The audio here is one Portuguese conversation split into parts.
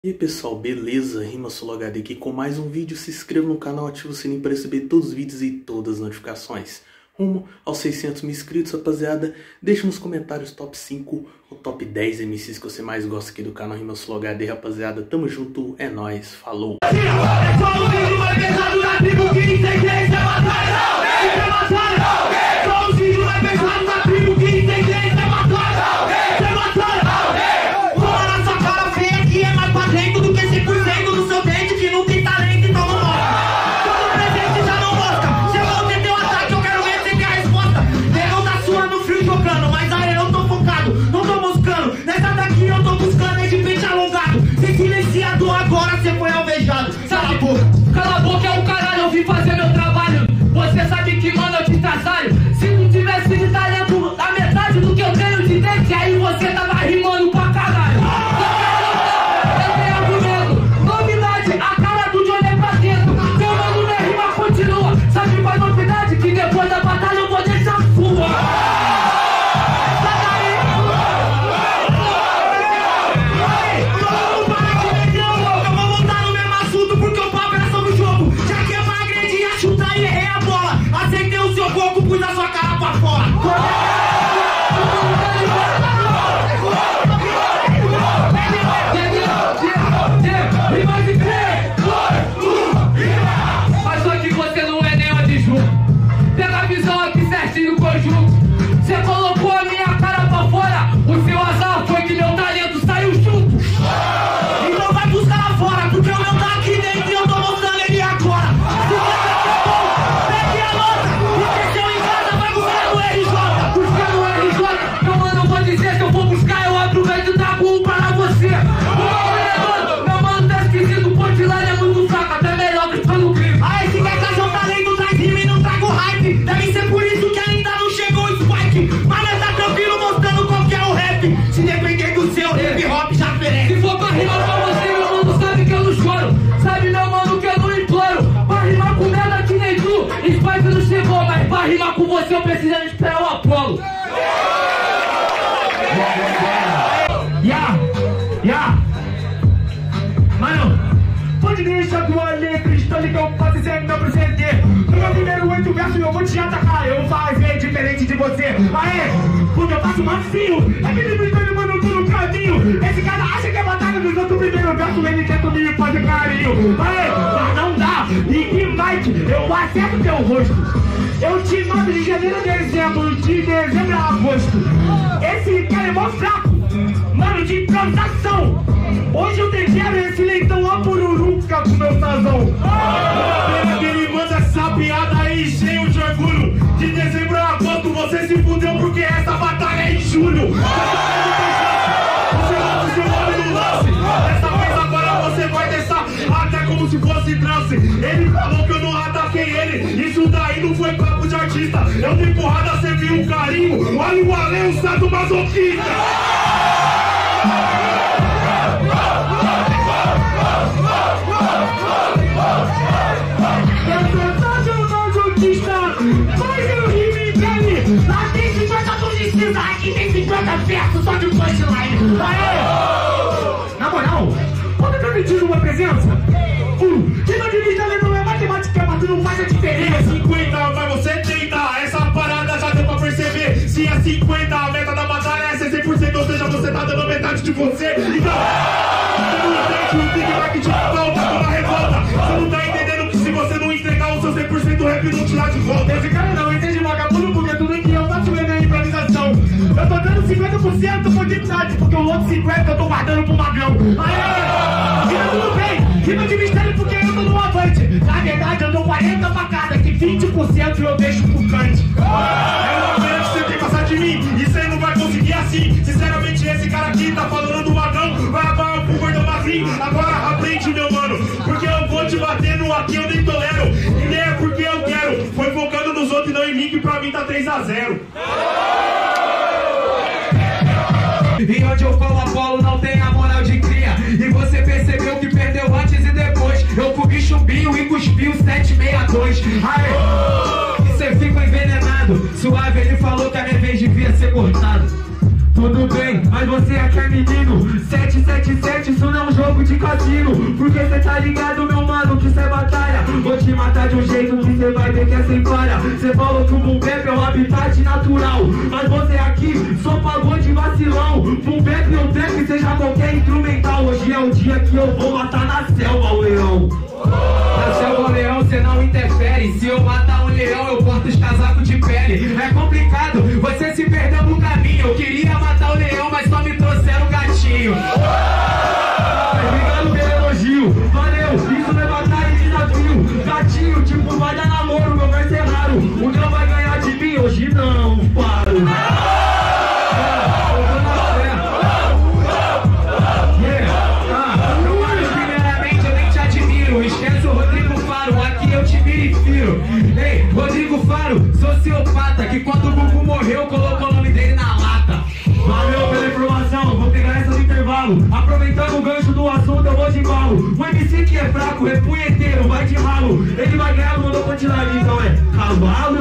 E aí pessoal, beleza? RimaSoloHD aqui com mais um vídeo. Se inscreva no canal, ative o sininho para receber todos os vídeos e todas as notificações. Rumo aos 600 mil inscritos, rapaziada. Deixa nos comentários top 5 ou top 10 MCs que você mais gosta aqui do canal RimaSoloHD, rapaziada. Tamo junto, é nóis, falou! Agora você foi alvejado. Cala a boca. Cala a boca é o caralho, eu vim fazer meu trabalho. Você sabe que, mano, eu te trabalho. Se tu tivesse de talento a metade do que eu tenho de dente, aí você tava rimando pra caralho. Eu tenho argumento. Novidade, a cara do Johnny é pra dentro. Meu mano, minha rima continua. Sabe qual é a novidade? Que depois da batalha eu vou deixar sua. Pus a sua cara pra fora. Mas só que você não é nem uma de junto. Pega a visão aqui certinho do conjunto. Você colocou a minha cara pra fora. O seu azar foi que meu talento saiu junto. Então vai buscar lá fora, porque o meu tá aqui dentro e eu tô mostrando ele agora. Pra rimar com você eu preciso esperar o Apolo. Mano, pode deixar tua letra, estou ligado pra dizer meu presente. No meu primeiro 8 versos eu vou te atacar. Eu vou fazer diferente de você. Aê, porque eu faço macio. É que ele mano, tô no caminho. Esse cara acha que é batalha nos outros primeiro verso. Ele tenta me fazer carinho. Aê, mas não dá. E que Mike, eu acerto teu rosto. Eu te mando de janeiro a dezembro, de dezembro a agosto. Esse cara é mó fraco, mano, de improvisação. Hoje eu tempero esse leitão a pururuca com meu sazão. Pena que ele manda essa piada aí cheio de orgulho. De dezembro a agosto você se fudeu porque essa batalha é em julho. Você mata o seu nome no lance. Dessa vez agora você vai deixar até como se fosse trance. Ele falou que eu não ataquei ele. Isso daí não foi papo de artista. Eu dei porrada, você viu um carinho. Olha o além, o sato masoquista. Eu sou todo masoquista, mas eu rimo em breve. Lá tem 50 publicistas, aqui tem 50 versos só de punchline. Aê! Na moral, pode permitir uma presença? Que não divide ali não é matemática, mas tu não faz a diferença. Se é 50, mas você tenta. Essa parada já deu pra perceber. Se é 50, a meta da batalha é ser 100%, ou seja, você tá dando metade de você. Então, você não entende o Big Mac de falta com a revolta. Você não tá entendendo que se você não entregar o seu 100%, o rap não te dá de volta. Esse cara não entende vagabundo, porque tudo que eu faço é minha improvisação. Eu tô dando 50% por metade, porque o outro 50% eu tô guardando pro magrão. Aê! Tira tudo bem! Rima de mistério porque eu tô no avante. Na verdade eu dou 40 pra cada, que 20% eu deixo pro cante. É uma pena que você tem que passar de mim, e você não vai conseguir assim. Sinceramente esse cara aqui tá falando do magrão, vai acabar pro gordão magrinho. Agora aprende meu mano, porque eu vou te bater no aqui eu nem tolero. E nem é porque eu quero, foi focando nos outros e não em mim, que pra mim tá 3-0. E onde eu falo Apolo não tem a moral de cria. E você percebeu que perdeu antes e depois. Eu fui chumbinho e cuspi o 762. Aê, você fica envenenado. Suave, ele falou que a minha vez devia ser cortada. Tudo bem, mas você aqui é menino 777, isso não é um jogo de cassino. Porque cê tá ligado, meu mano, que cê batalha. Vou te matar de um jeito que cê vai ver que é sem falha. Cê falou que o boom bap é o habitat natural, mas você aqui só pagou de vacilão. Boom bap ou trap, seja qualquer instrumental. Hoje é o dia que eu vou matar na selva o leão. Na selva o leão cê não interfere. Se eu matar um leão eu corto os casacos de pele. É complicado, você se perdeu no caminho. Eu queria matar o leão, mas só me trouxeram o gatinho. Obrigado pelo elogio, valeu, isso não é batalha de desafio. Gatinho, tipo, vai dar namoro, meu verso é raro. O não vai ganhar de mim, hoje não paro. Eu tô na fé. Meu mano, primeiramente eu nem te admiro. Esquece o Rodrigo Faro, aqui eu te verifico. Ei, Rodrigo Faro, sociopata, que quando o Gugu morreu colocou o nome dele na lata. Valeu pela informação, vou pegar essa no intervalo. Aproveitando o gancho do assunto, eu vou de embalo. O MC que é fraco, é punheteiro, vai de ralo. Ele vai ganhar no monocontilário, então é cavalo.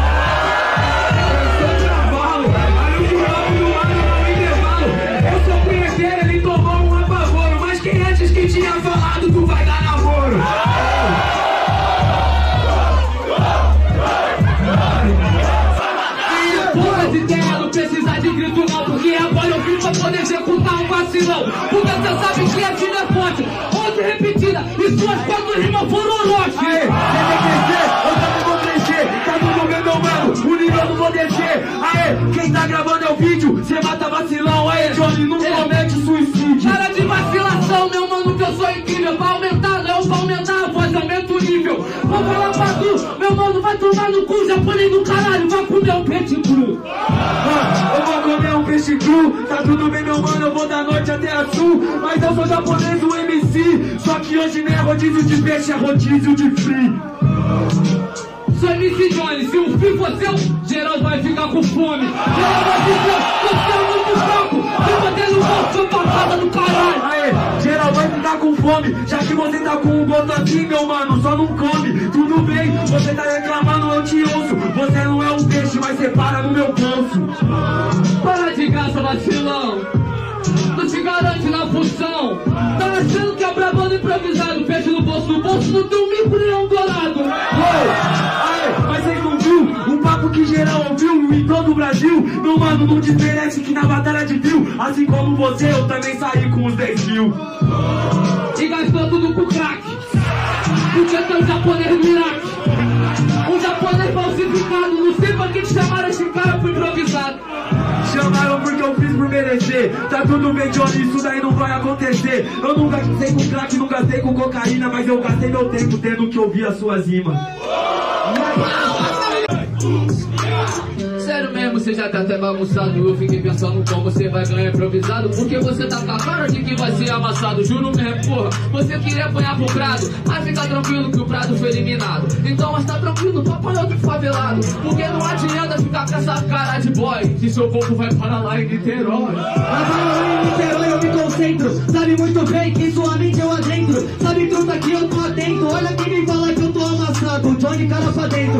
Eu sou cavalo, aí o jurado do ano no intervalo. Eu sou punheteiro, ele tomou um apavoro. Mas quem antes que tinha falado, tu vai dar namoro? Porque agora eu vim pra poder executar um vacilão. Porque você sabe que a vida é forte. Outra repetida e suas quatro rimas foram lote. Aê, você tem que crescer, eu também vou crescer. Tá tudo bem, meu mano, o nível eu não vou descer. Aê, quem tá gravando é o vídeo, você mata vacilão. Aê, Johnny, não comete suicídio. Para de vacilação, meu mano, que eu sou incrível. Vai aumentar, não, vai aumentar a voz, aumenta o nível. Vou falar pra tu, meu mano, vai tomar no cu. Japonês do caralho, vai comer um peixe cru. Eu vou comer um peixe cru, tá tudo bem, meu mano, eu vou da norte até a sul. Mas eu sou japonês, o MC. Só que hoje nem é rodízio de peixe, é rodízio de free. Sou MC Johnny, se o fim for seu, geral vai ficar com fome. Geral vai ficar, você é muito fraco. Se bater no bolso, sou passada do caralho. Aê, geral vai ficar com fome. Já que você tá com um gosto assim, meu mano, só não come. Tudo bem, você tá reclamando, eu te ouço. Você não é um peixe, mas você para no meu bolso. Para de graça, vacilão. Não te garante na função. Tá achando que é brabando improvisado. Peixe no bolso não tem um mico-leão dourado. Mas vocês não viu o papo que geral ouviu em todo o Brasil? Meu mano, não desmerece que na batalha de fio, assim como você, eu também saí com os 10 mil. E gastou tudo com crack. Podia ter um japonês no Iraque. Um japonês falsificado. Não sei pra que te chamaram esse cara pro improvisado. Chamaram porque eu fiz por merecer. Tá tudo bem, Johnny, isso daí não vai acontecer. Eu nunca gastei com crack, não gastei com cocaína, mas eu gastei meu tempo tendo que ouvir as suas rimas. Sério mesmo, você já tá até bagunçado. Eu fiquei pensando como você vai ganhar improvisado. Porque você tá com a cara de que vai ser amassado. Juro mesmo, porra, você queria apanhar pro Prado. Mas fica tranquilo que o Prado foi eliminado. Então, mas tá tranquilo, tu apanhou do favelado. Porque não adianta ficar com essa cara de boy, que seu povo vai para lá em Niterói. Mas lá em Niterói eu me concentro. Sabe muito bem que sua mente eu adentro. Sabe truta que eu tô atento. Olha quem me fala que eu tô amassado. Johnny, cara pra dentro.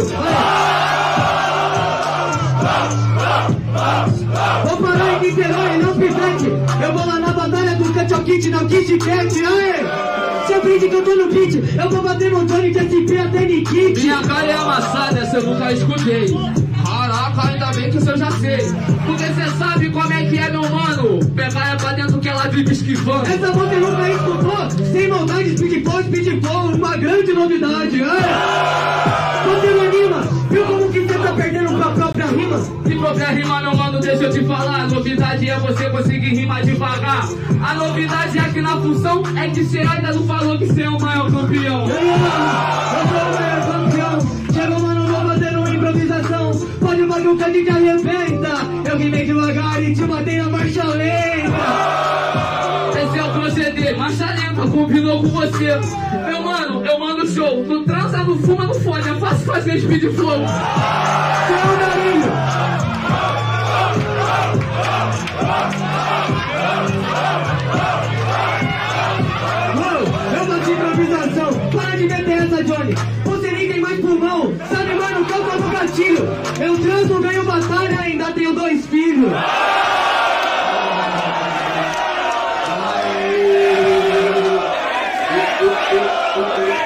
Vou parar em Niterói, não pivete. Eu vou lá na batalha do Ketchup, não Kit Kat. Aê! Seu brinde que eu tô no beat. Eu vou bater no Johnny de SP até Nikit. Minha cara é amassada, essa eu nunca escutei. Caraca, ainda bem que isso eu já sei. Porque cê sabe como é que é, meu mano. Pegar é pra dentro que ela vive esquivando. Essa você nunca escutou. Sem maldade, speedball, uma grande novidade. Você não anima. Viu como que cê tá perdendo pra própria rima? Se própria rima, meu mano, deixa eu te falar. A novidade é você conseguir rimar devagar. A novidade aqui na função é que cê ainda não falou que cê é o maior campeão. Eu sou o maior campeão. Chegou, mano, vou fazer uma improvisação. Pode bagulho que a gente arrebenta. Eu rimei devagar e te matei na marcha lenta. Esse é o proceder, marcha lenta, combinou com você. Meu mano, eu mando show. Não transa, não fuma, não fode. É fácil fazer speed flow. Seu Darinho. Eu bati improvisação. Para de meter essa, Johnny. Você nem tem mais pulmão. Sabe, mano, que eu tô no gatilho. Eu transo, ganho batalha, ainda tenho 2 filhos.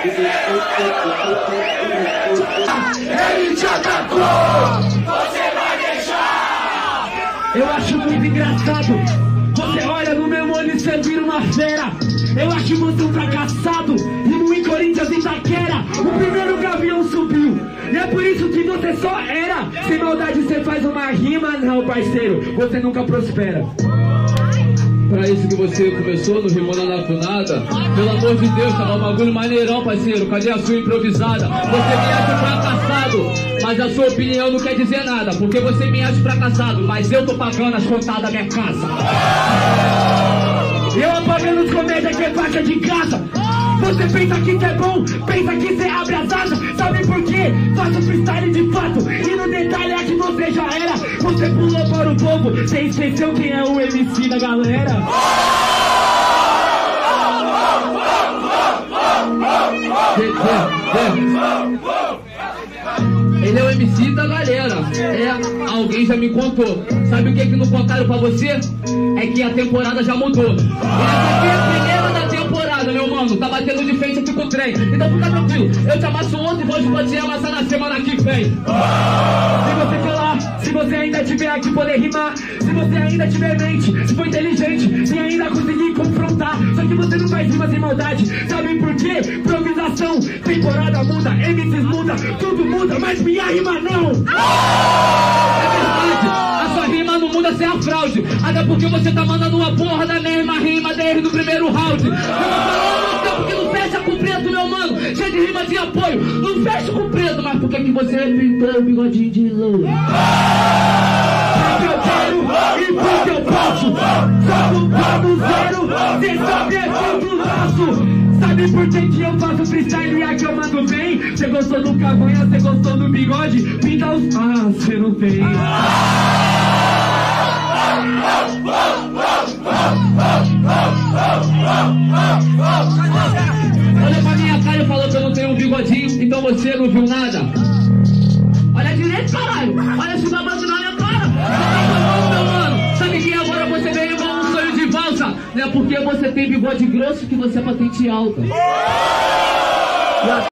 Ele te atacou, você vai deixar. Eu acho muito engraçado. Você olha no meu olho e você vira uma fera. Eu acho você um fracassado. Rimo em Corinthians e Itaquera. O primeiro gavião subiu. E é por isso que você só era. Sem maldade você faz uma rima, não, parceiro. Você nunca prospera. Pra isso que você começou no Rimando na Tunada. Pelo amor de Deus, tá um bagulho maneirão, parceiro. Cadê a sua improvisada? Você me acha fracassado, mas a sua opinião não quer dizer nada. Porque você me acha fracassado, mas eu tô pagando as contas da minha casa. Eu apagando os comédias que é faixa de casa. Você pensa que cê é bom, pensa que cê abre as asas. Sabe por quê? Faço freestyle de fato. E no detalhe é que você já era. Você pulou para o povo, você esqueceu quem é o MC da galera. Ele é o MC da galera. Alguém já me contou. Sabe o que não contaram pra você? É que a temporada já mudou. Essa aqui é a primeira da temporada, meu mano. Tá batendo de frente aqui com o trem. Então fica tranquilo. Eu te amasso ontem e hoje pode te amassar na semana que vem. Se você falar, se você ainda tiver aqui poder rimar, se você ainda tiver mente, se for inteligente, se ainda conseguir confrontar. Só que você não faz rima sem maldade. Sabe por quê? Improvisação, temporada muda, MCs muda, tudo muda, mas minha rima não. É verdade, a sua rima não muda sem a fraude. Até porque você tá mandando uma porra da mesma rima desde o primeiro round. Eu tô falando tempo que não fecha com preto, meu mano. Cheio de rima de apoio, não fecha com preto. Mas por que você pintou o bigodinho de louro? Porque eu quero e porque eu posso. Só do plano zero, cê sabe é tudo nosso. Sabe por que eu faço freestyle e aqui eu mando bem? Cê gostou do cavanha, cê gostou do bigode? Pinta os... Ah, cê não tem. Olha pra minha cara e falou que eu não tenho um bigodinho. Então você não viu nada? Olha direito, caralho. Olha esse babado na minha cara. Meu mano. Sabe que agora você veio igual um sonho de valsa? Não é porque você tem bigode grosso que você é patente alta.